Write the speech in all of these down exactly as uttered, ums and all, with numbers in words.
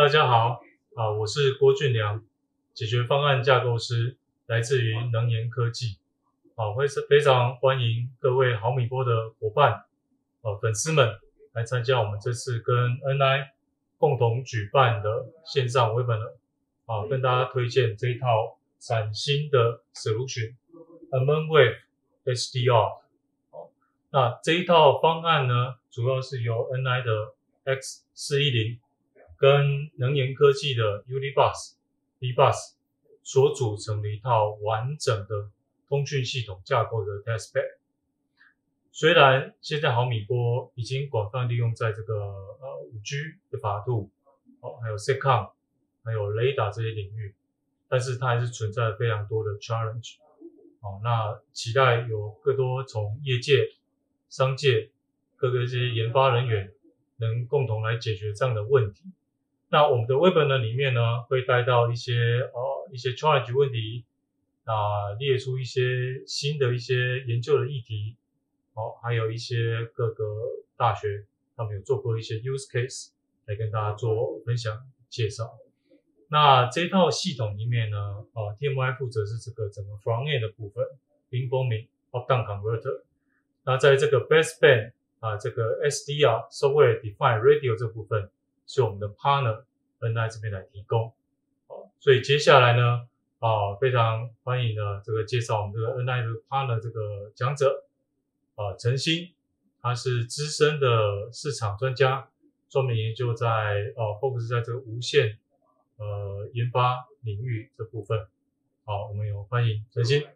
大家好，啊，我是郭俊良，解决方案架构师，来自于能源科技。好，非非常欢迎各位毫米波的伙伴、呃粉丝们来参加我们这次跟 N I 共同举办的线上 Webinar， 啊，跟大家推荐这一套崭新的 Solution，mmWave S D R。好，那这一套方案呢，主要是由 N I 的 X 四一零跟能源科技的 Unibus、V Bus 所组成的一套完整的通讯系统架构的 testbed。虽然现在毫米波已经广泛利用在这个呃 五 G 的法度，哦，还有 satcom， 还有雷达这些领域，但是它还是存在非常多的 challenge。哦，那期待有更多从业界、商界各个这些研发人员能共同来解决这样的问题。那我们的 Webinar 里面呢，会带到一些呃一些 challenge 问题，啊，列出一些新的一些研究的议题，哦，还有一些各个大学他们有做过一些 use case 来跟大家做分享介绍。那这一套系统里面呢，呃 T M Y 负责是这个整个 front end 的部分 ，beamforming up-down converter。那在这个 baseband 啊，这个 S D R software defined radio 这部分是我们的 partner N I 这边来提供。好，所以接下来呢，啊，非常欢迎呢这个介绍我们这个 N I 的 partner 这个讲者，啊，陈鑫，他是资深的市场专家，专门研究在呃 focus 在这个无线呃研发领域这部分。好，我们有欢迎陈鑫。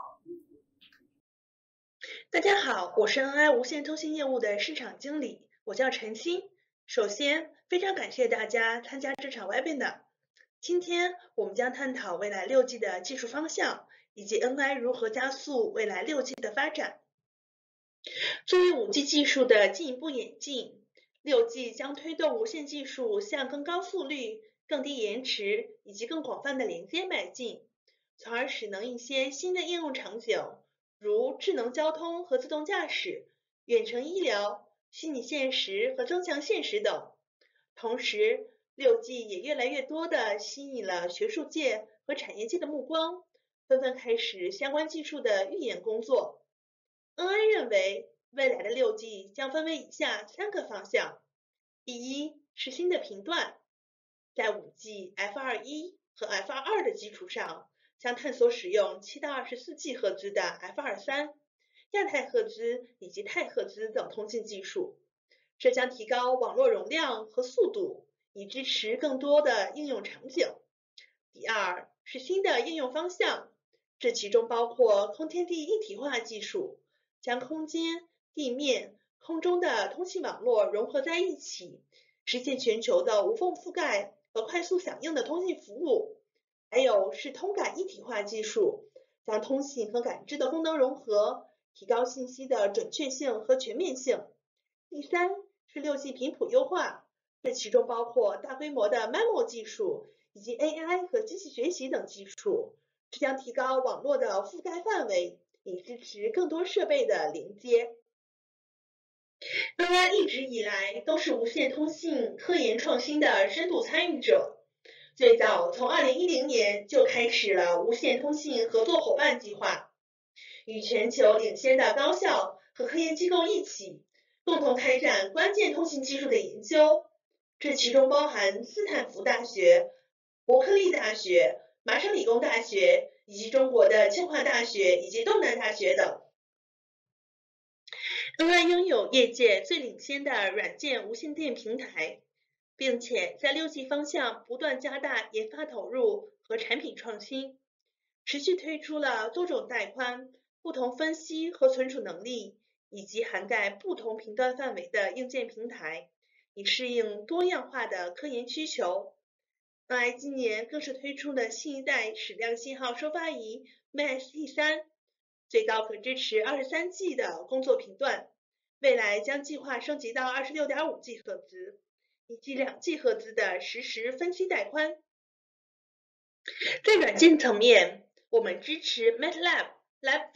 大家好，我是 N I 无线通信业务的市场经理，我叫陈鑫。首先，非常感谢大家参加这场 Webinar。今天我们将探讨未来 六 G 的技术方向，以及 N I 如何加速未来 六 G 的发展。作为 五 G 技术的进一步演进， 六 G 将推动无线技术向更高速率、更低延迟以及更广泛的连接迈进，从而使能一些新的应用场景，如智能交通和自动驾驶、远程医疗、虚拟现实和增强现实等。同时 ，六 G 也越来越多地吸引了学术界和产业界的目光，纷纷开始相关技术的预研工作。N I 认为，未来的 六 G 将分为以下三个方向：第一是新的频段，在 五 G F 二十一 和 F 二十二 的基础上，将探索使用七到二十四 G 赫兹的 F 二十三、亚太赫兹以及太赫兹等通信技术，这将提高网络容量和速度，以支持更多的应用场景。第二是新的应用方向，这其中包括空天地一体化技术，将空间、地面、空中的通信网络融合在一起，实现全球的无缝覆盖和快速响应的通信服务。还有是通感一体化技术，将通信和感知的功能融合，提高信息的准确性和全面性。第三是 六 G 频谱优化，这其中包括大规模的 mmWave 技术以及 A I 和机器学习等技术，这将提高网络的覆盖范围，以支持更多设备的连接。N I 一直以来都是无线通信科研创新的深度参与者，最早从二零一零年就开始了无线通信合作伙伴计划，与全球领先的高校和科研机构一起，共同开展关键通信技术的研究，这其中包含斯坦福大学、伯克利大学、麻省理工大学以及中国的清华大学以及东南大学等。N I 拥有业界最领先的软件无线电平台，并且在 六 G 方向不断加大研发投入和产品创新，持续推出了多种带宽、不同分析和存储能力，以及涵盖不同频段范围的硬件平台，以适应多样化的科研需求。N I 今年更是推出了新一代矢量信号收发仪 M S T 三，最高可支持 二十三 G 的工作频段，未来将计划升级到 二十六点五 G 赫兹，以及两 G 赫兹的实时分析带宽。在软件层面，我们支持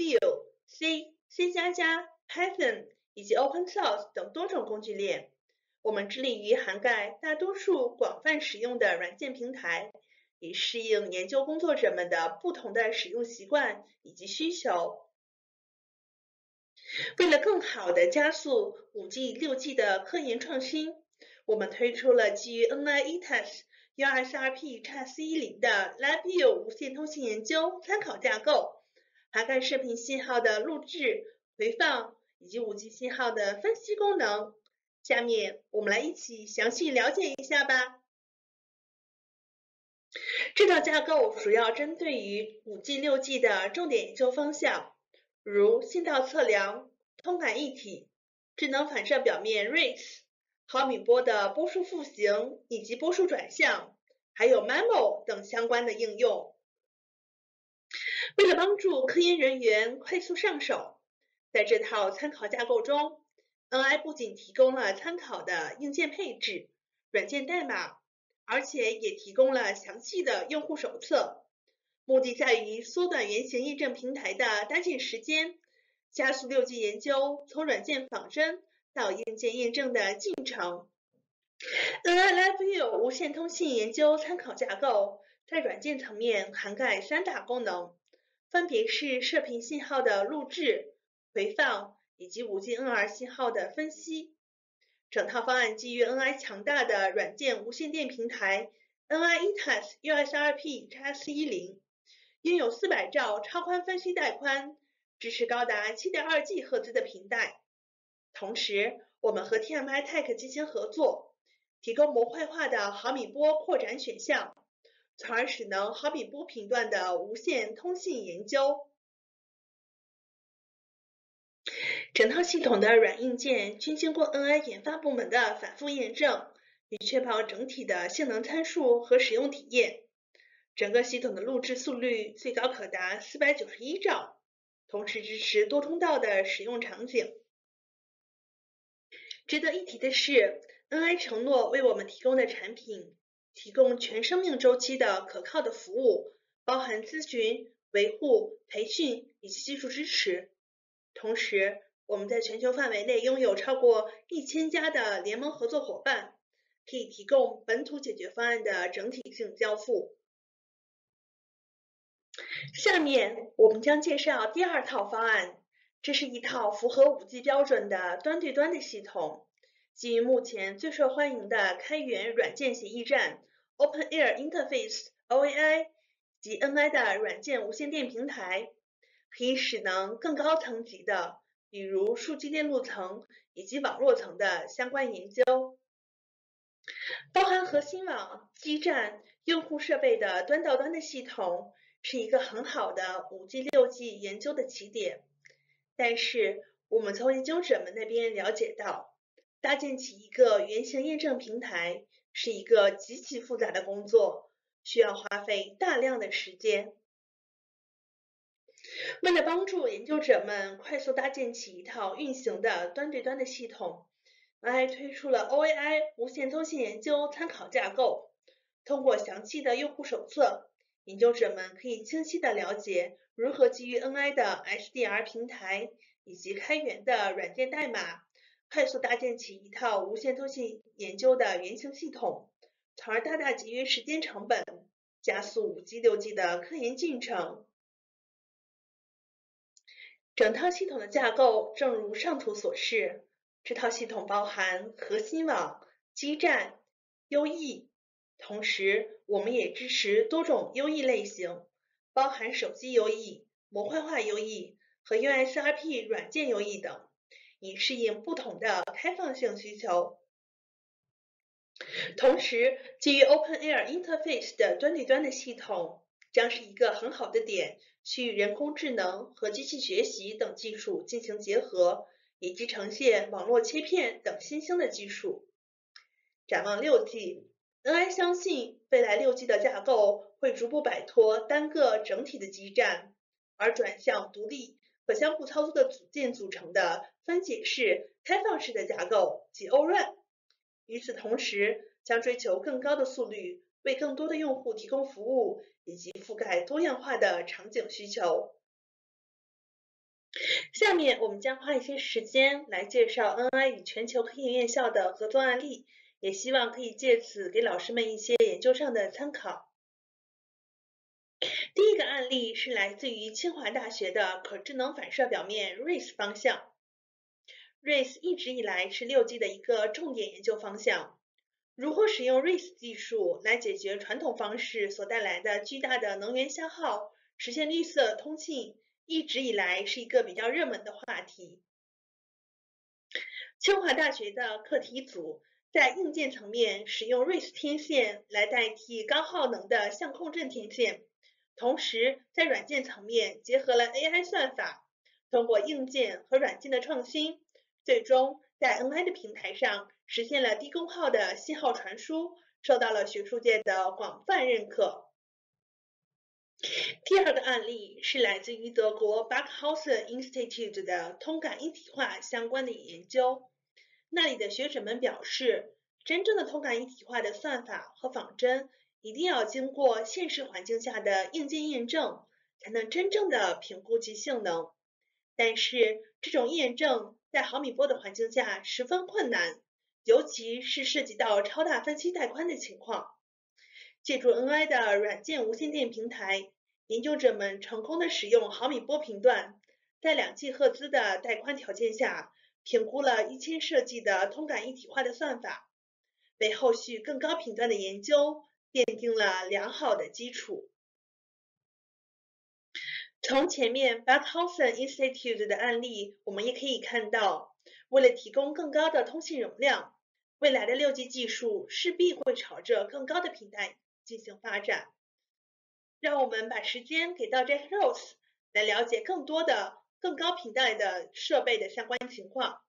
MATLAB、labview、C、C 加加、Python 以及 Open Source 等多种工具链， 我们致力于涵盖大多数广泛使用的软件平台，以适应研究工作者们的不同的使用习惯以及需求。为了更好地加速 五 G、六 G 的科研创新，我们推出了基于 N I Ettus U S R P X 四一零的 labview 无线通信研究参考架构，涵盖射频信号的录制、回放以及 五 G 信号的分析功能。下面我们来一起详细了解一下吧。这套架构主要针对于 五 G、六 G 的重点研究方向，如信道测量、通感一体、智能反射表面 R A C E、毫米波的波束复形以及波束转向，还有 mimowave 等相关的应用。为了帮助科研人员快速上手，在这套参考架构中 ，N I 不仅提供了参考的硬件配置、软件代码，而且也提供了详细的用户手册，目的在于缩短原型验证平台的搭建时间，加速六 G 研究从软件仿真到硬件验证的进程。N I labview 无线通信研究参考架构在软件层面涵盖三大功能，分别是射频信号的录制、回放以及 五 G N R 信号的分析。整套方案基于 N I 强大的软件无线电平台 N I Ettus U S R P X 四一零，拥有四百兆超宽分析带宽，支持高达 七点二 G 赫兹的频带。同时，我们和 T M Y T E K 进行合作，提供模块化的毫米波扩展选项，从而使能毫米波频段的无线通信研究。整套系统的软硬件均经过 N I 研发部门的反复验证，以确保整体的性能参数和使用体验。整个系统的录制速率最高可达四百九十一兆，同时支持多通道的使用场景。值得一提的是 ，N I 承诺为我们提供的产品提供全生命周期的可靠的服务，包含咨询、维护、培训以及技术支持。同时，我们在全球范围内拥有超过一千家的联盟合作伙伴，可以提供本土解决方案的整体性交付。下面我们将介绍第二套方案，这是一套符合 五 G 标准的端对端的系统，基于目前最受欢迎的开源软件协议站 Open Air Interface O A I 及 N I 的软件无线电平台，可以使能更高层级的，比如数据链路层以及网络层的相关研究。包含核心网、基站、用户设备的端到端的系统，是一个很好的 五 G、六 G 研究的起点。但是，我们从研究者们那边了解到，搭建起一个原型验证平台是一个极其复杂的工作，需要花费大量的时间。为了帮助研究者们快速搭建起一套运行的端对端的系统，N I 推出了 O A I 无线通信研究参考架构。通过详细的用户手册，研究者们可以清晰地了解如何基于 N I 的 S D R 平台以及开源的软件代码，快速搭建起一套无线通信研究的原型系统，从而大大节约时间成本，加速 五 G、六 G 的科研进程。整套系统的架构正如上图所示，这套系统包含核心网、基站、U E， 同时我们也支持多种 U E 类型，包含手机 U E、模块化 U E 和 U S R P 软件 U E 等，以适应不同的开放性需求。同时，基于 Open Air Interface 的端对端的系统将是一个很好的点，去与人工智能和机器学习等技术进行结合，以及呈现网络切片等新兴的技术。展望 六 G，N I 相信未来 六 G 的架构会逐步摆脱单个整体的基站，而转向独立可相互操作的组件组成的分解式、开放式的架构即 O R A N。与此同时，将追求更高的速率，为更多的用户提供服务，以及覆盖多样化的场景需求。 下面我们将花一些时间来介绍 N I 与全球科研院校的合作案例，也希望可以借此给老师们一些研究上的参考。第一个案例是来自于清华大学的可智能反射表面 R A C E 方向。R A C E 一直以来是六 G 的一个重点研究方向。如何使用 R A C E 技术来解决传统方式所带来的巨大的能源消耗，实现绿色通信，一直以来是一个比较热门的话题。清华大学的课题组在硬件层面使用 R A C E 天线来代替高耗能的相控阵天线，同时在软件层面结合了 A I 算法，通过硬件和软件的创新，最终在 N I 的平台上实现了低功耗的信号传输，受到了学术界的广泛认可。第二个案例是来自于德国 Backhausen Institute 的通感一体化相关的研究。那里的学者们表示，真正的通感一体化的算法和仿真一定要经过现实环境下的硬件验证，才能真正的评估其性能。但是这种验证在毫米波的环境下十分困难，尤其是涉及到超大分期带宽的情况。借助 N I 的软件无线电平台，研究者们成功的使用毫米波频段，在两 G 赫兹的带宽条件下，评估了一千设计的通感一体化的算法，为后续更高频段的研究奠定了良好的基础。从前面 Backhausen Institute 的案例，我们也可以看到，为了提供更高的通信容量，未来的六 G 技术势必会朝着更高的频带进行发展。让我们把时间给到 Jack Rose 来了解更多的更高频带的设备的相关情况。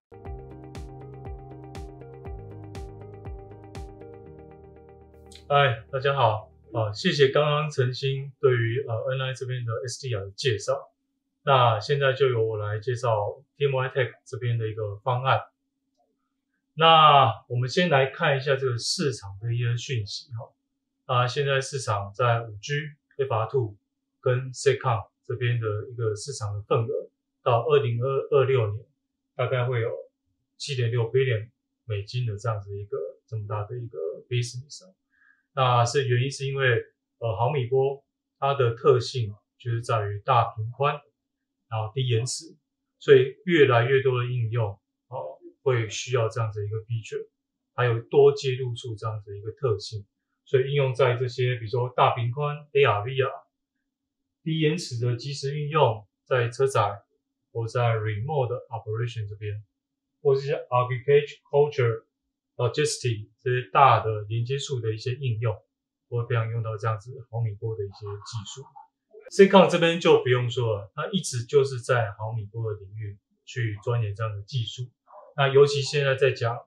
嗨，大家好，啊，谢谢刚刚陈星对于呃 N I 这边的 S D R 的介绍。那现在就由我来介绍 T M Y T E K 这边的一个方案。那我们先来看一下这个市场的一些讯息哈。啊，现在市场在 五 G、F R 二 跟 satcom 这边的一个市场的份额，到二零二六年大概会有 七点六 billion 美金的这样子一个这么大的一个 business。那是原因是因为呃毫米波它的特性就是在于大频宽，然后低延迟，所以越来越多的应用哦会需要这样子一个 feature， 还有多接入数这样子一个特性，所以应用在这些比如说大频宽 A R、V R、低延迟的即时运用，在车载或在 remote operation 这边，或是 agriculture、logistics 这些大的连接数的一些应用，会非常用到这样子毫米波的一些技术。satcom 这边就不用说了，它一直就是在毫米波的领域去钻研这样的技术。那尤其现在在讲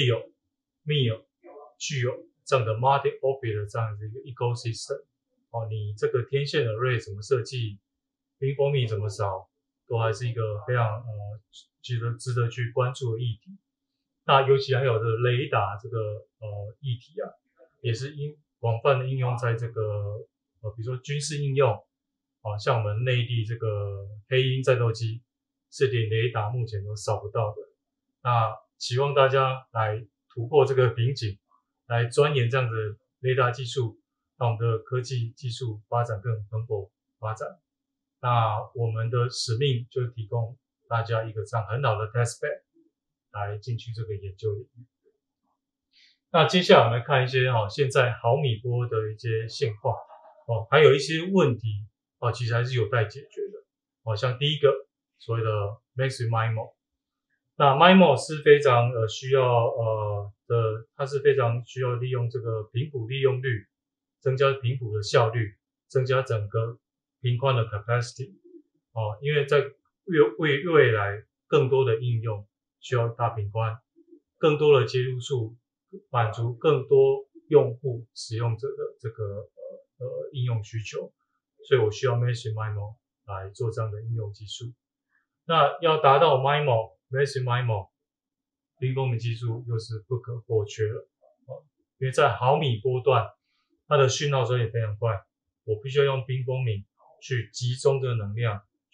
Leo、Mio、具有这样的 multi-orbit 的这样的一个 ecosystem， 哦，你这个天线的 array 怎么设计，冰封密怎么扫，都还是一个非常呃值得值得去关注的议题。那尤其还有这个雷达这个呃议题啊，也是应广泛的应用在这个呃比如说军事应用，啊，像我们内地这个黑鹰战斗机是连雷达目前都扫不到的。那希望大家来突破这个瓶颈，来钻研这样的雷达技术，让我们的科技技术发展更蓬勃发展。那我们的使命就是提供大家一个这样很好的 test bed 来进去这个研究领域。那接下来我们来看一些哦，现在毫米波的一些现况哦，还有一些问题哦，其实还是有待解决的哦。像第一个所谓的 maximum M I M O， 那 M I M O 是非常呃需要呃的，它是非常需要利用这个频谱利用率，增加频谱的效率，增加整个频宽的 capacity 哦，因为在未未未来更多的应用需要大频宽，更多的接入数，满足更多用户使用者的这个呃呃应用需求，所以我需要 maximum M I M O 来做这样的应用技术。那要达到 M I M O、maximum M I M O， 冰封密技术又是不可或缺了哦，因为在毫米波段，它的讯号转也非常快，我必须要用冰封密去集中这个能量，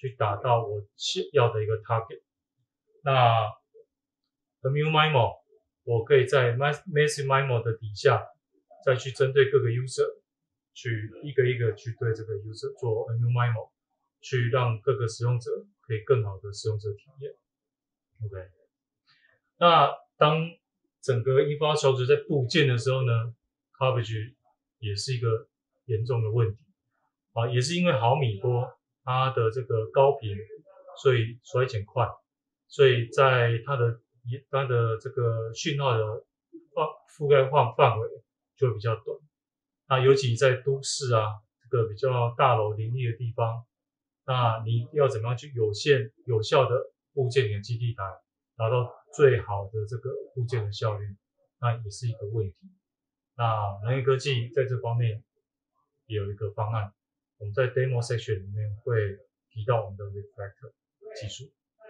去达到我要的一个 target。那 mmWave 我可以在 massive M I M O 的底下，再去针对各个 user， 去一个一个去对这个 user 做 mmWave， 去让各个使用者可以更好的使用者体验。OK， 那当整个 infrastructure 在部件的时候呢 ，coverage 也是一个严重的问题啊，也是因为毫米波它的这个高频，所以衰减快，所以在它的它的这个讯号的覆盖范范围就会比较短。那尤其在都市啊，这个比较大楼林立的地方，那你要怎么样去有限有效的部件你的基地台，达到最好的这个部件的效率，那也是一个问题。那能源科技在这方面也有一个方案，我们在 demo section 里面会提到我们的 reflector 技术。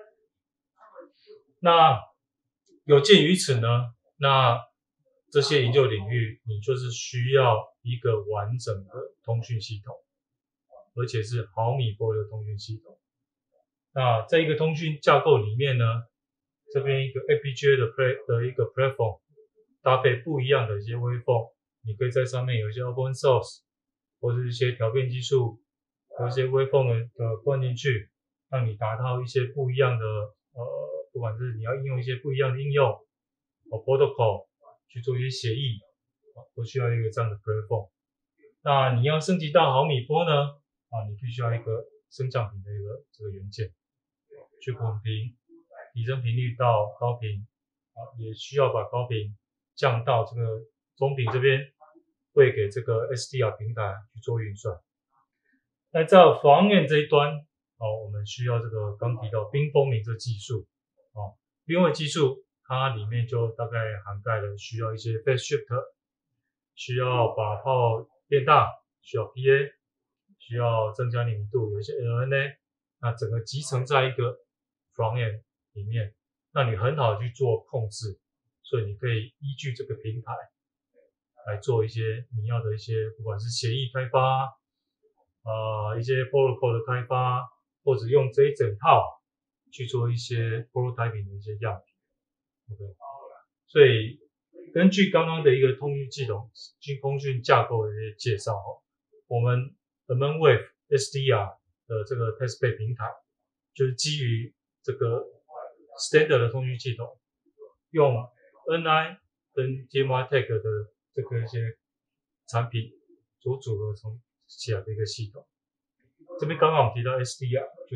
那有鉴于此呢，那这些研究领域你就是需要一个完整的通讯系统，而且是毫米波的通讯系统。那在一个通讯架构里面呢，这边一个 F P G A 的 play 的一个 platform 搭配不一样的一些 waveform， 你可以在上面有一些 open source 或者一些调变技术，有一些 waveform 的灌进去，让你达到一些不一样的呃，不管是你要应用一些不一样的应用或 protocol 去做一些协议，都需要一个这样的 platform。那你要升级到毫米波呢，啊，你必须要一个升降频的一个这个元件，去混频，提升频率到高频，啊，也需要把高频降到这个中频这边，会给这个 S D R 平台去做运算。那在防焰这一端，哦，我们需要这个刚提到冰风鸣这技术，哦，冰风技术它里面就大概涵盖了需要一些 phase shift， 需要把炮变大，需要 P A， 需要增加灵敏度，有一些 L N A， 那整个集成在一个防焰里面，那你很好去做控制，所以你可以依据这个平台来做一些你要的一些，不管是协议开发，呃，一些 protocol 的开发，或者用这一整套去做一些 prototyping 的一些样品。OK， 所以根据刚刚的一个通讯系统、通讯架构的一些介绍，我们 mmWave S D R 的这个 testbed 平台，就是基于这个 standard 的通讯系统，用 N I 跟 T M Y T E K 的这个一些产品所组合成起来的一个系统。这边刚刚我们提到 S D R， 就是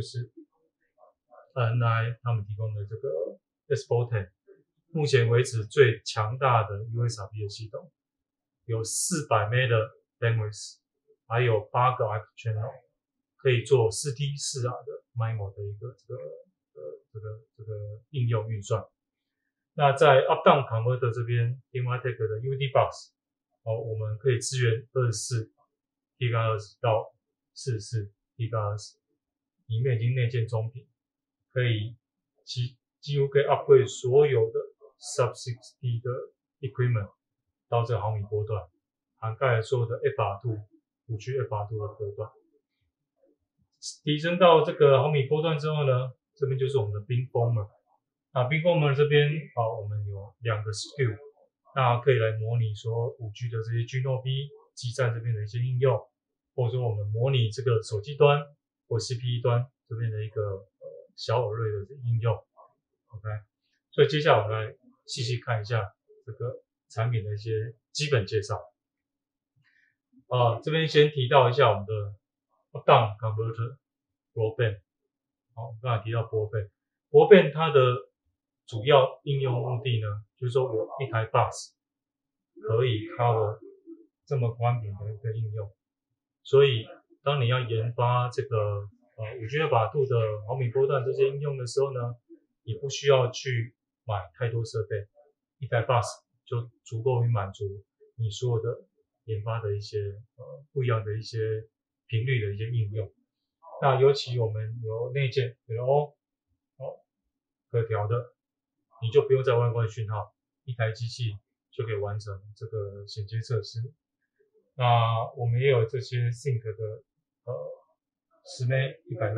N I 他们提供的这个 S 十 十， 目前为止最强大的 U S R P 的系统，有四百 M B 的 bandwidth， 还有八个 I P channel， 可以做 四 T 四 R 的 M I M O 的一个这个呃这个这个应用运算。那在 up-down converter 这边 T M Y T E K 的 U D box， 哦，我们可以支援二十四 G H Z 到四十四 G H Z， 里面已经内建中频，可以几几乎可以 upgrade 所有的 sub 六十 D 的 equipment 到这毫米波段，涵盖了所有的 F R 二 五 G F R 二 的波段。提升到这个毫米波段之后呢，这边就是我们的 beamformer。那 beamformer 这边啊，我们有两个 S K U， 那可以来模拟说 五 G 的这些 G N O B 基站这边的一些应用，或者说我们模拟这个手机端或 C P E 端这边的一个呃小耳瑞的应用。OK， 所以接下来我们来细细看一下这个产品的一些基本介绍。啊，这边先提到一下我们的 up-down converter broadband。好，我刚才提到 broadband，broadband 它的主要应用目的呢，就是说我一台 bus 可以 cover 这么宽频的一个应用，所以当你要研发这个呃 五 G 二百度的毫米波段这些应用的时候呢，你不需要去买太多设备，一台 bus 就足够于满足你所有的研发的一些呃不一样的一些频率的一些应用。那尤其我们有内建 L O 哦可调的，你就不用再外观讯号，一台机器就可以完成这个衔接测试。那我们也有这些 sync 的呃十 M、一百 M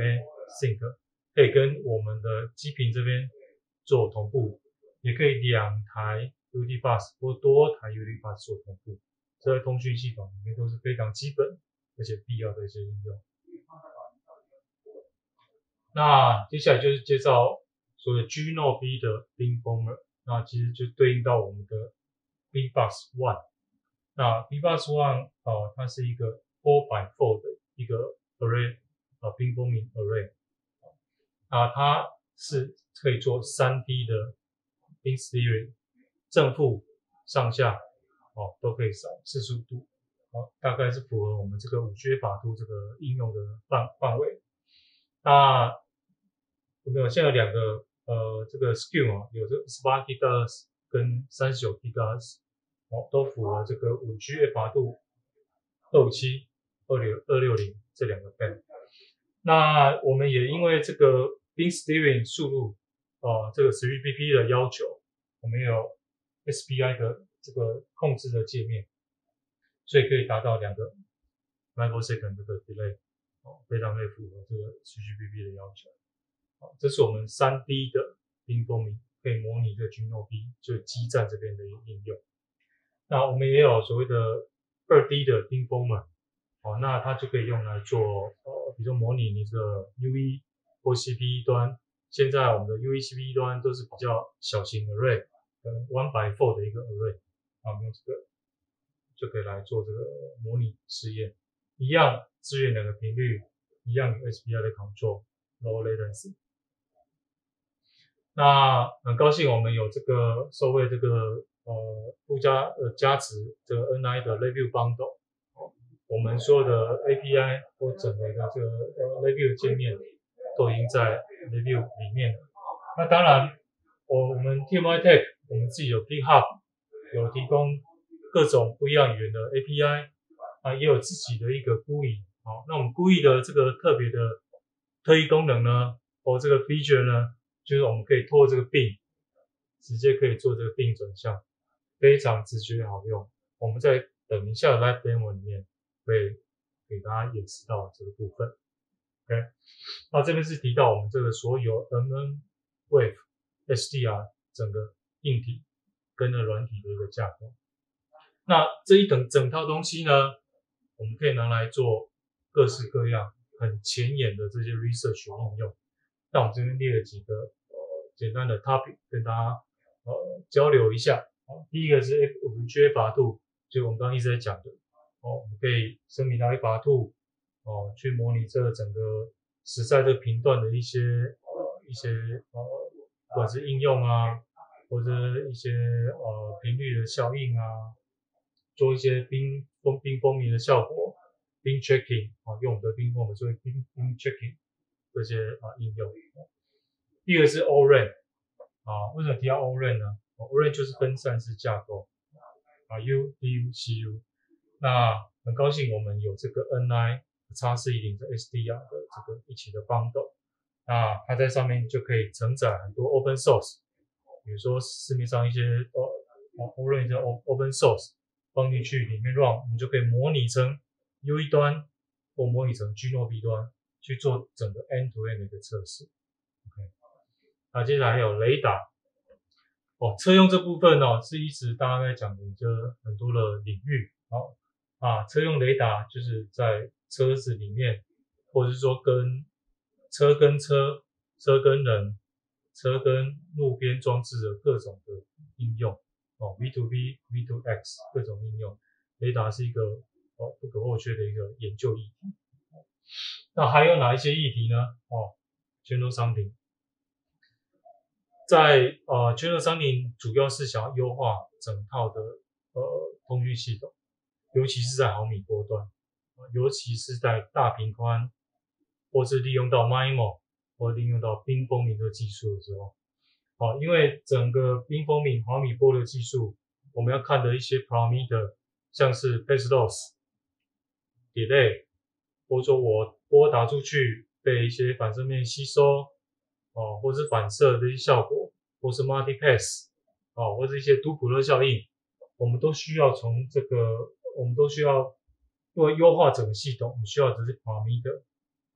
sync， 可以跟我们的基频这边做同步，也可以两台 U D bus 或多台 U D bus 做同步，这在通讯系统里面都是非常基本而且必要的一些应用。那接下来就是介绍所谓 G N O B 的 beamformer， 那其实就对应到我们的 B bus one。那 B bus one 呃，它是一个 four by four 的一个 array， 呃 beamforming array， 啊，它是可以做 三 D 的 beam steering， 正负上下哦都可以扫四十五度，哦，大概是符合我们这个五 G 法度这个应用的范范围。那我们有现在有两个呃这个 S K U 啊，有这个十八 gigahertz 跟三十九 gigahertz， 哦，都符合这个五 G 法度二五七、二六零这两个 band。那我们也因为这个 beam steering 速度呃这个 十 G B P 的要求，我们有 S P I 的这个控制的界面，所以可以达到两个 microsecond 这个 delay， 哦，非常可以符合这个 十 G B P 的要求。哦，这是我们 三 D 的 beamforming， 可以模拟这个 G N O B， 就是基站这边的应用。那我们也有所谓的 二 D 的 beamformer， 哦，那它就可以用来做呃，比如说模拟你这个 U E 或 C P E 端。现在我们的 U E C P E 端都是比较小型 array， 可能 one by four 的一个 array， 那我们用这个就可以来做这个模拟试验，一样支援两个频率，一样有 S P I 的 control，low latency。那很高兴我们有这个受惠这个呃附加呃加持这个 N I 的 labview bundle， 我们所有的 A P I 或整合的这个呃 labview 界面都已经在 labview 里面了。那当然，我我们 T M Y T E K 我们自己有 GitHub， 有提供各种不一样语言的 A P I， 啊，也有自己的一个 G U I。好，那我们 G U I 的这个特别的特异功能呢，或这个 feature 呢，就是我们可以拖这个 beam， 直接可以做这个 beam 转向，非常直觉好用。我们在等一下的 live demo 里面会给大家演示到这个部分。OK， 那这边是提到我们这个所有 mmWave S D R 整个硬体跟着软体的一个架构。那这一整整套东西呢，我们可以拿来做各式各样很前沿的这些 research 应用。那我们这边列了几个呃简单的 topic 跟大家呃交流一下。哦，第一个是 五 G 法度，就我们刚刚一直在讲的哦，我们可以升频到一法度哦，去模拟这个整个实在这个频段的一些呃一些呃不管是应用啊，或者一些呃频率的效应啊，做一些冰风冰风鸣的效果，冰 checking 啊，用我们的冰风我们做冰冰 checking 这些啊应用。第二个是 O R A N 啊，为什么提到 O R A N 呢？ O R A N 就是分散式架构啊 ，U D U C U。那很高兴我们有这个 N I X 四一零的 S D R 的这个一起的 bundle， 那它在上面就可以承载很多 open source， 比如说市面上一些呃 O R A N 的 open source 放进去里面 run， 我们就可以模拟成 U E 端或模拟成 G N O B 端去做整个 end to end 的一个测试。OK， 那接下来还有雷达。哦，车用这部分哦，是一直大家在讲的，就很多的领域。好啊，车用雷达就是在车子里面，或者是说跟车跟车、车跟人、车跟路边装置的各种的应用哦 ，V to V、V to X 各种应用，雷达是一个哦不可或缺的一个研究议题。那还有哪一些议题呢？哦 ，Channel Sounding。在呃 Channel Sounding 主要是想要优化整套的呃通讯系统，尤其是在毫米波段，呃、尤其是在大频宽，或是利用到 mimowave 或利用到冰风鸣的技术的时候，哦、呃，因为整个冰风鸣毫米波的技术，我们要看的一些 parameter， 像是 phase loss、delay， 或者说我波打出去被一些反射面吸收。哦，或是反射的一些效果，或是 multipass， 哦，或是一些杜普勒效应，我们都需要从这个，我们都需要为优化整个系统，我们需要的是 parameter，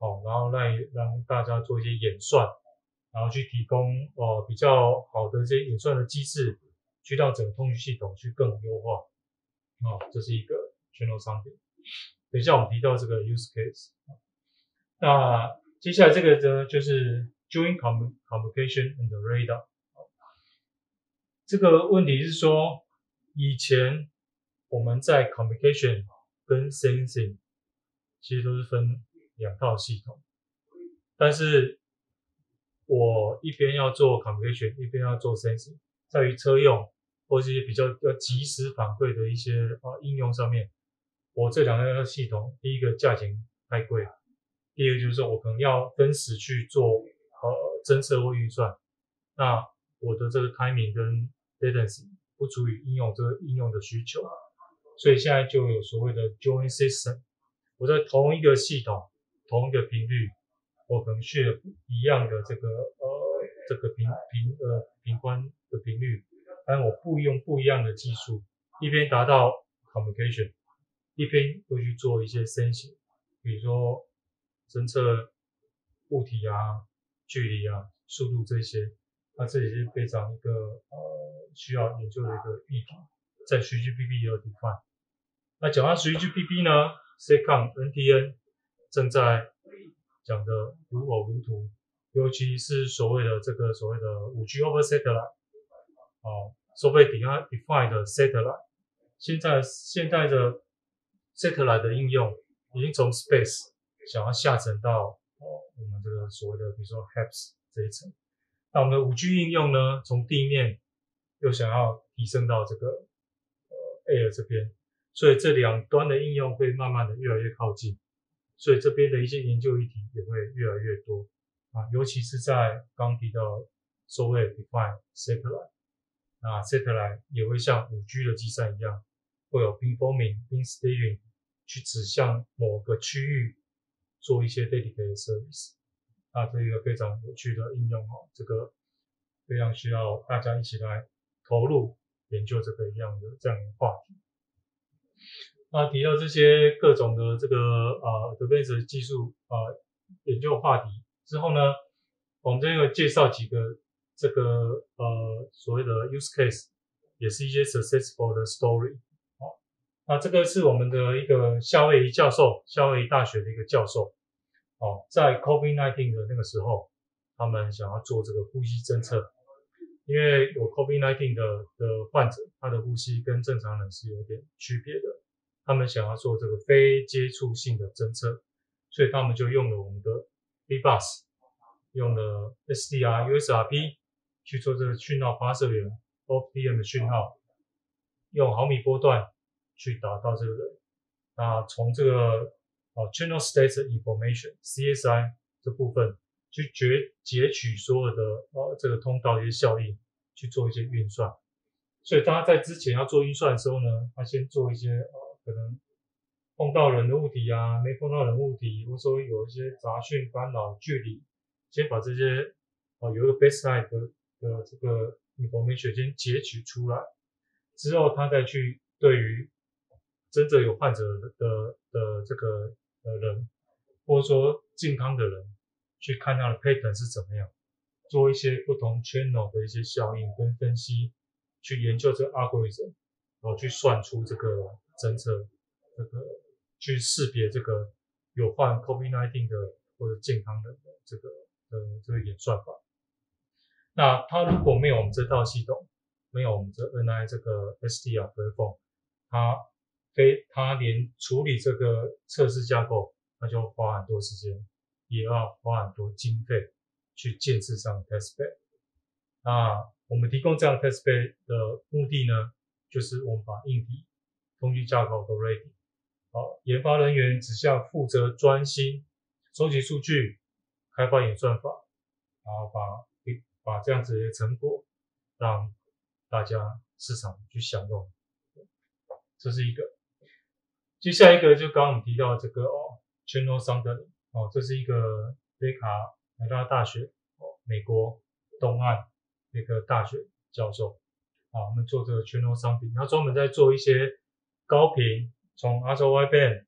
哦，然后让让大家做一些演算，然后去提供呃比较好的这些演算的机制，去让整个通讯系统去更优化。哦，这是一个 channel sounding。等一下我们提到这个 use case。那接下来这个呢，就是 joint communication and radar。这个问题是说，以前我们在 communication 跟 sensing 其实都是分两套系统，但是我一边要做 communication， 一边要做 sensing， 在于车用或是一些比较要及时反馈的一些呃应用上面，我这两个系统，第一个价钱太贵，第二个就是说我可能要分时去做呃侦测或运算，那我的这个 timing 跟 latency 不足以应用这个应用的需求，所以现在就有所谓的 joint system， 我在同一个系统、同一个频率，我可能 share 一样的这个呃这个频频呃频宽的频率，但我不用不一样的技术，一边达到 communication， 一边又去做一些 sensing， 比如说侦测物体啊、距离啊、速度这些。那这也是非常一个呃需要研究的一个议题，在 三 G P P 也有 define。那讲到 三 G P P 呢 ，satcom N T N 正在讲的如火如荼，尤其是所谓的这个所谓的 五 G over satellite， 哦，所谓 define 的 satellite， 现在现在的 satellite 的应用已经从 space 想要下沉到哦我们这个所谓的比如说 H A P S 这一层。那我们的 五 G 应用呢，从地面又想要提升到这个呃 Air 这边，所以这两端的应用会慢慢的越来越靠近，所以这边的一些研究议题也会越来越多啊，尤其是在刚提到 software defined satellite， 那 satellite 也会像 五 G 的基站一样，会有 beamforming、beam steering 去指向某个区域做一些 dedicated service。那这一个非常有趣的应用哈，这个非常需要大家一起来投入研究这个一样的这样的话题。那提到这些各种的这个呃 advanced 技术呃研究话题之后呢，我们这个介绍几个这个呃所谓的 use case， 也是一些 successful 的 story。哦，那这个是我们的一个夏威夷教授，夏威夷大学的一个教授。哦，在 COVID 十九 的那个时候，他们想要做这个呼吸侦测，因为有 COVID 十九 的的患者，他的呼吸跟正常人是有点区别的，他们想要做这个非接触性的侦测，所以他们就用了我们的 B B U S， 用了 S D R、U S R P 去做这个讯号发射源 O F D M 的讯号，用毫米波段去达到这个人，那从这个哦 channel state information C S I 这部分去截截取所有的呃这个通道一些效应，去做一些运算。所以他在之前要做运算的时候呢，他先做一些呃可能碰到人的物体啊，没碰到人物体，或者说有一些杂讯干扰距离，先把这些呃有一个 baseline 的的这个 information 先截取出来，之后他再去对于真正有患者的的的这个的人，或者说健康的人，去看他的 pattern 是怎么样，做一些不同 channel 的一些效应跟分析，去研究这个 algorithm， 然后去算出这个侦测，这个去识别这个有患 COVID 十九 的或者健康人的这个的这个演算法。那它如果没有我们这套系统，没有我们这 N I 这个 S D R platform， 它非它连处理这个测试架构，那就花很多时间，也要花很多经费去建设上 test bed。那我们提供这样 test bed 的目的呢，就是我们把硬体、通讯架构都 ready， 好，研发人员只需要负责专心收集数据、开发演算法，然后把把这样子的成果让大家市场去享用，这是一个。接下来一个就刚刚我们提到这个哦 channel sounding 哦，这是一个北卡南加大学哦美国东岸一个大学教授啊，我们做这个 channel sounding，他专门在做一些高频从 ultra wideband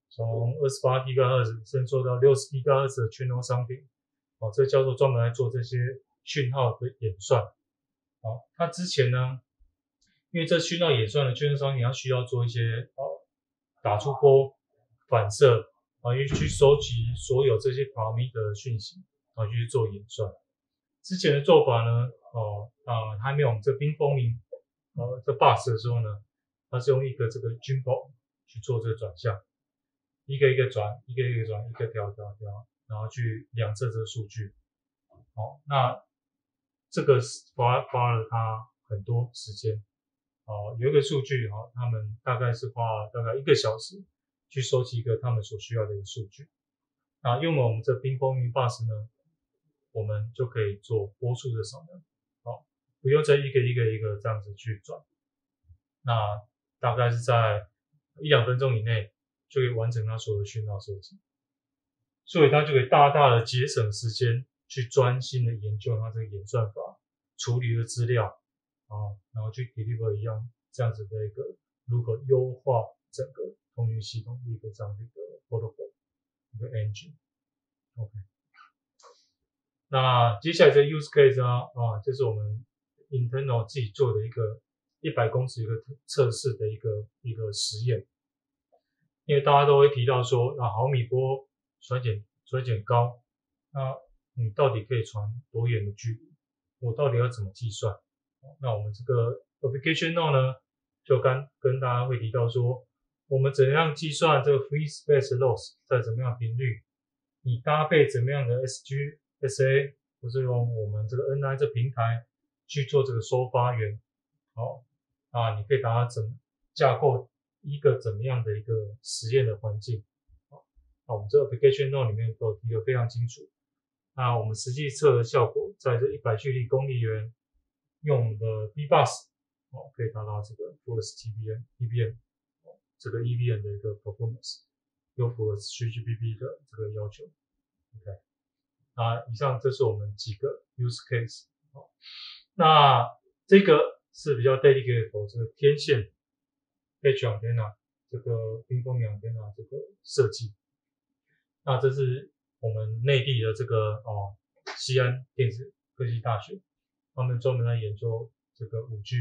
从二十八 gigahertz 甚至做到六十 gigahertz 的 channel 商品，哦，这叫做专门来做这些讯号的演算。哦，它之前呢，因为这讯号演算的 channel 商品，它需要做一些哦打出波反射啊，去去收集所有这些 parameter 的讯息啊，去做演算。之前的做法呢，哦啊、呃，还没有我们这冰风鸣呃这 bus 的时候呢，它是用一个这个 gimbal 去做这个转向，一个一个转，一个一个转，一个调调调，然后去量测这个数据。哦，那这个花花了它很多时间。哦，有一个数据哈、哦，他们大概是花了大概一个小时去收集一个他们所需要的一个数据。那用了我们这冰风鸣 bus 呢，我们就可以做波数的扫描，好，不用再一个一个一个这样子去转。那大概是在一两分钟以内就可以完成它所有的讯号收集，所以它就可以大大的节省时间，去专心的研究它这个演算法、处理的资料啊，然后去 deliver 一样这样子的一个如何优化整个通讯系统的一个这样的一个 protocol 一个 engine。OK， 那接下来这 use case 啊，啊，这是我们 internal 自己做的一个一百公尺一个测试的一个一个实验。因为大家都会提到说，啊，毫米波传简传简高，那你到底可以传多远的距离？我到底要怎么计算？那我们这个 application note 呢，就跟跟大家会提到说，我们怎样计算这个 free space loss 在怎么样的频率？你搭配怎么样的 S G S A， 或是用我们这个 N I 这平台去做这个收发源，好，啊，你可以把它怎架构一个怎么样的一个实验的环境？好，那我们这 application note 里面都提得非常清楚。那我们实际测的效果，在这一百距离公里元，用我们的 B bus 哦，可以达到这个 force T B M E V M 哦，这个 E V M 的一个 performance， 又符合 三 G B B 的这个要求。OK， 那以上这是我们几个 use case。哦，那这个是比较 dedicated for 这个天线 H antenna 这个冰风鸣 antenna 这个设计。那这是我们内地的这个哦，西安电子科技大学，他们专门来研究这个 五 G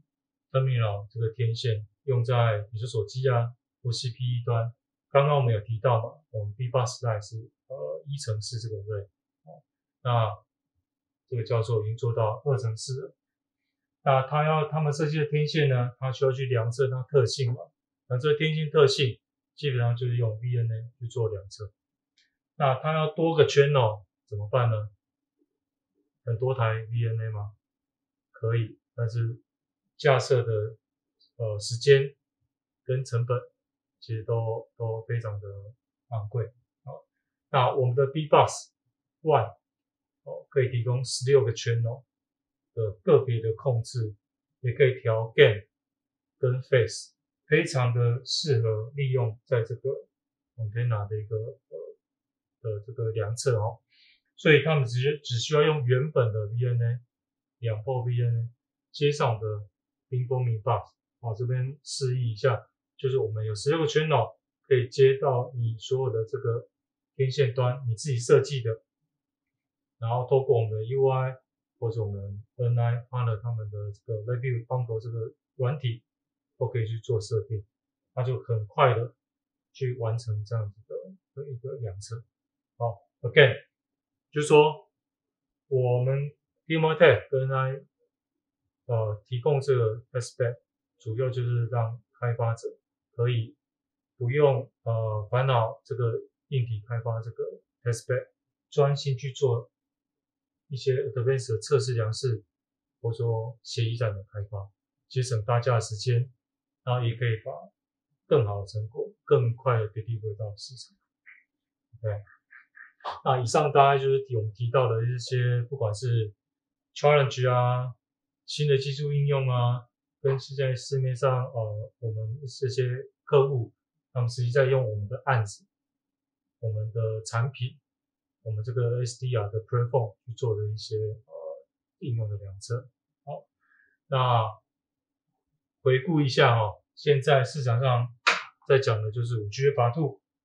terminal 这个天线，用在比如说手机啊或 C P E 端。刚刚我们有提到嘛，我们 B bus line 是呃一乘四这个 array， 哦，那这个教授已经做到二乘四了。那他要他们设计的天线呢，他需要去量测它特性嘛，那这个天线特性基本上就是用 V N A 去做量测。那它要多个 channel 怎么办呢？很多台 V N A 吗？可以，但是架设的呃时间跟成本其实都都非常的昂贵。好，那我们的 B bus one 哦，可以提供十六个 channel 的个别的控制，也可以调 gain 跟 phase， 非常的适合利用在这个 antenna 的一个呃的这个量测哦，所以他们只只需要用原本的 V N A 两波 V N A 接上的冰风鸣 bus， 哦，这边示意一下，就是我们有十六个 channel 可以接到你所有的这个天线端你自己设计的，然后透过我们的 U I 或者我们 N I partner 他们的这个 labview 帮助这个软体都可以去做设定，那就很快的去完成这样子的一个量测。好 ，again， 就是说我们 T M Y T E K 跟 N I 呃提供这个 test bed， 主要就是让开发者可以不用呃烦恼这个硬体开发这个 test bed， 专心去做一些 advanced 的测试量式，或者说协议站的开发，节省大家的时间，然后也可以把更好的成果更快的 deliver 到市场。OK。那以上大概就是我们提到的一些，不管是 challenge 啊、新的技术应用啊，跟现在市面上呃我们这些客户，他们实际在用我们的案子、我们的产品、我们这个 S D R 的 platform 去做的一些呃应用的量测。好，那回顾一下哈、哦，现在市场上在讲的就是 五 G 的 Part 二，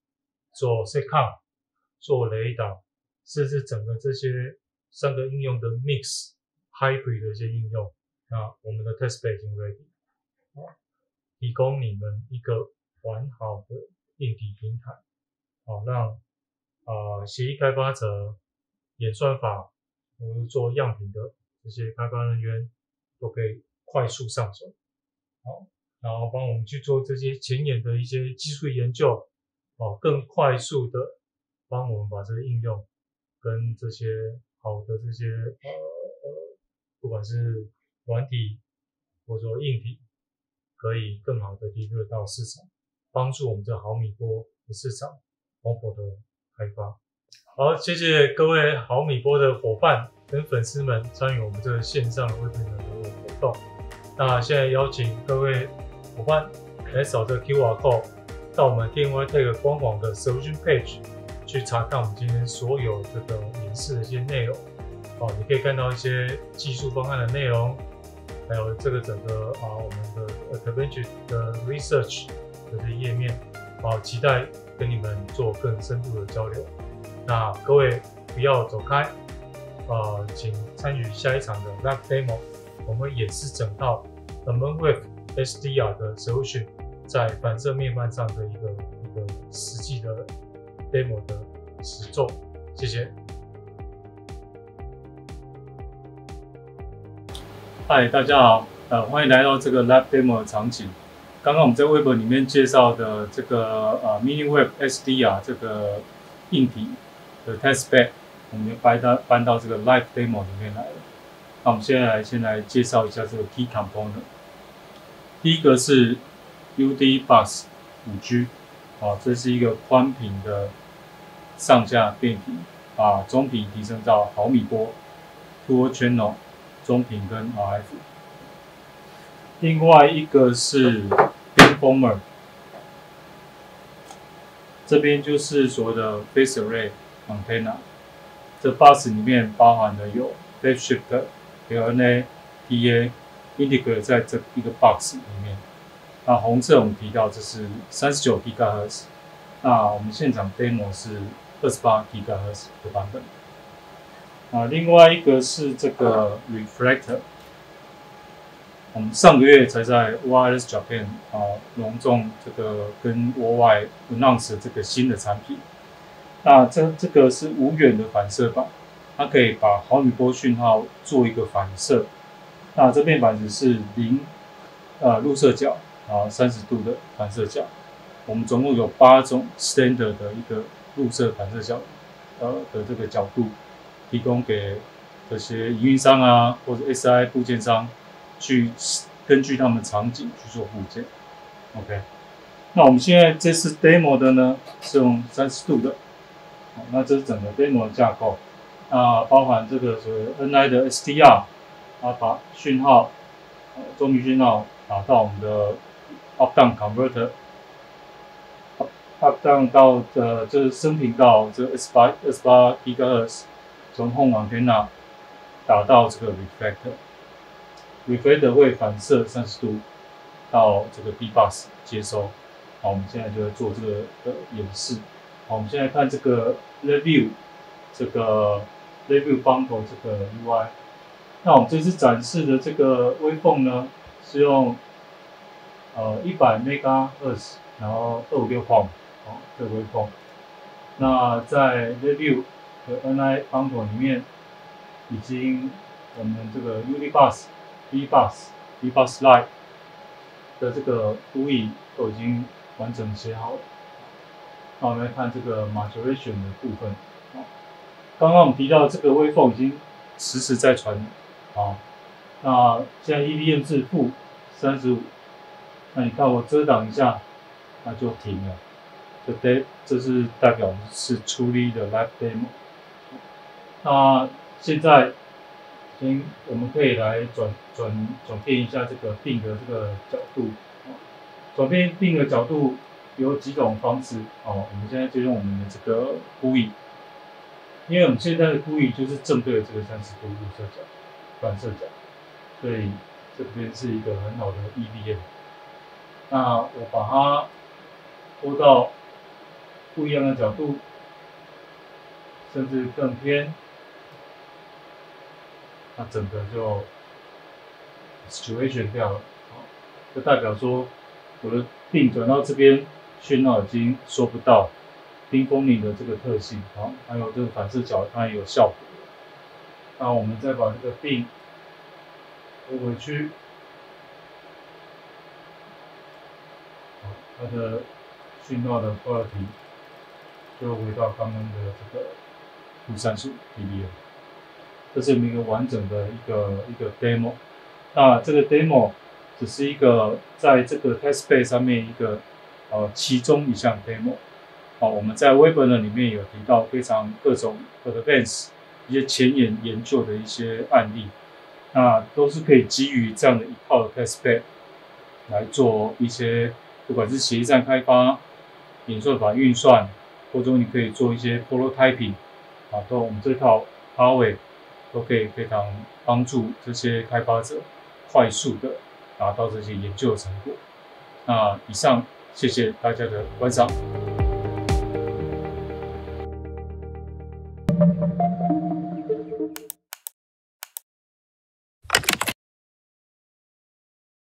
做 satcom、做雷达，甚至整个这些三个应用的 mix hybrid 的一些应用，那我们的 test bed 已经 ready， 提供你们一个完好的硬体平台，好让呃协议开发者、演算法或者做样品的这些开发人员都可以快速上手，好，然后帮我们去做这些前沿的一些技术研究，哦，更快速的帮我们把这个应用跟这些好的这些呃呃，不管是软体或者说硬体，可以更好的 deliver 到市场，帮助我们这毫米波的市场蓬勃的开发。好，谢谢各位毫米波的伙伴跟粉丝们参与我们这个线上 Webinar 的活动。那现在邀请各位伙伴来扫这个 Q R code 到我们 T M Y T E K 官网的 Solution Page 去查看我们今天所有这个演示的一些内容。哦，你可以看到一些技术方案的内容，还有这个整个啊我们的 Advantage 的 Research 的这些页面。好，期待跟你们做更深度的交流。那各位不要走开，呃，请参与下一场的 Live Demo， 我们会演示整套 mmWave S D R 的 Solution 在反射面板上的一个一个实际的 Demo 的实作。谢谢。嗨，大家好，呃，欢迎来到这个 Live Demo 的场景。刚刚我们在 Web 里面介绍的这个呃 mmWave S D R 这个硬体的 test bed， 我们就搬到搬到这个 Live Demo 里面来了。那我们现在来先来介绍一下这个 Key Component。第一个是 U D Bus 五 G， 啊，这是一个宽频的上下变频，把中频提升到毫米波 ，Dual Channel 中频跟 R F。另外一个是 Beamformer， 这边就是所谓的 Phase Array Antenna。这 bus 里面包含的有 Phase Shifter、L N A、P A、Integrate 在这一个 box 里面。那红色我们提到这是三十九 gigahertz， 那我们现场 demo 是二十八 gigahertz 的版本。啊，另外一个是这个 Reflector。我们上个月才在 Wireless Japan 啊隆重这个跟国外 announce 这个新的产品。那这这个是无远的反射板，它可以把毫米波讯号做一个反射。那这面板子是零呃入射角啊三十度的反射角。我们总共有八种 standard 的一个入射反射角呃的这个角度，提供给这些营运商啊或者 S I 部件商。去根据他们场景去做部件 ，OK。那我们现在这次 demo 的呢是用三十度的，好，那这是整个 demo 的架构，那包含这个所谓 N I 的 S D R， 它把讯号，呃，中频讯号打到我们的 up down converter，up up down 到呃就是升频到这个二十八 二十八 gigahertz， 从 home antenna 打到这个 reflector。reflector 会反射三十度到这个 D bus 接收。好，我们现在就在做这个的演示。好，我们现在看这个 labview 这个 labview bundle 这个 U I。那我们这次展示的这个 waveform 呢，是用呃一百 megahertz， 然后二五六 ohm 好的 waveform。那在 labview 的 N I bundle 里面，已经我们这个 U D bus。D bus、D bus Lite 的这个呼应都已经完整写好了。那我们来看这个 modulation 的部分。刚刚我们提到这个 waveform 已经实时在传啊。那现在 E V M 是负三十五，那你看我遮挡一下，它就停了。这代这是代表是出力的 live demo。那现在。先，我们可以来转转转变一下这个定的这个角度。转变定的角度有几种方式哦。我们现在就用我们的这个呼应，因为我们现在的呼应就是正对这个三十度入射角、反射角，所以这边是一个很好的 E V M。那我把它拖到不一样的角度，甚至更偏，那整个就 situation 掉了。好，就代表说我的并转到这边，讯号已经收不到冰风铃的这个特性，好，还有这个反射角它也有效果。那我们再把这个并拨回去，好，它的讯号的 quality 就回到刚刚的这个负三十五 D B 了。这是我们一个完整的一个一个 demo。那这个 demo 只是一个在这个 test bed 上面一个呃其中一项 demo。好，我们在 Webinar 里面有提到非常各种 advanced 一些前沿研究的一些案例，那都是可以基于这样的一套的 test bed 来做一些，不管是协议站开发、演算法运算，或者你可以做一些 prototyping， 啊，都我们这套 hardware 都可以非常帮助这些开发者快速的达到这些研究的成果。那以上，谢谢大家的观赏。